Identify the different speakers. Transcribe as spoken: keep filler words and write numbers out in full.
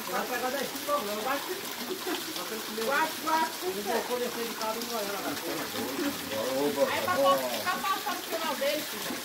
Speaker 1: Vai pegar dez quilos, não. Vai quatro, quatro. Ele colocou descer de cada um olhando agora.
Speaker 2: Aí pra ficar passando no final dele, filho.